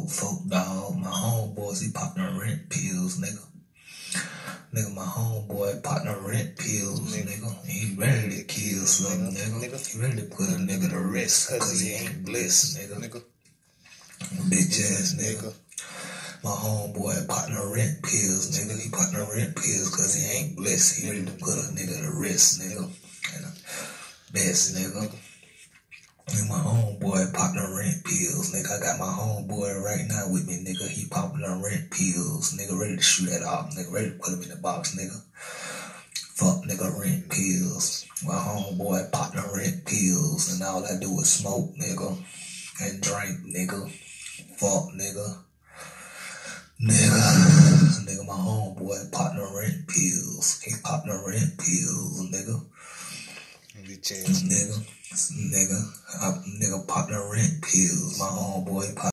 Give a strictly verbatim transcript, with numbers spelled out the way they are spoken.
folk, dog. My homeboys, he popped them rent pills, nigga. Nigga, my homeboy popped them rent pills, nigga. nigga. He ready to kill something, nigga. nigga. He ready to put a nigga to rest, cause he ain't blessed, nigga. nigga. Bitch ass nigga. My homeboy popped them rent pills, nigga. He popped them rent pills cause he ain't blessed. He ready to put a nigga to rest, nigga. And best, nigga. And my homeboy popped them rent pills, nigga. I got my homeboy right now with me, nigga. He popping them rent pills, nigga. Ready to shoot that off, nigga. Ready to put him in the box, nigga. Fuck, nigga, rent pills. My homeboy popped them rent pills, and all I do is smoke, nigga, and drink, nigga. Fuck, nigga. Nigga. Nigga, my homeboy popped them rent pills. He popped them rent pills, nigga. Nigga. Nigga, I, nigga popped them rent pills. My homeboy popped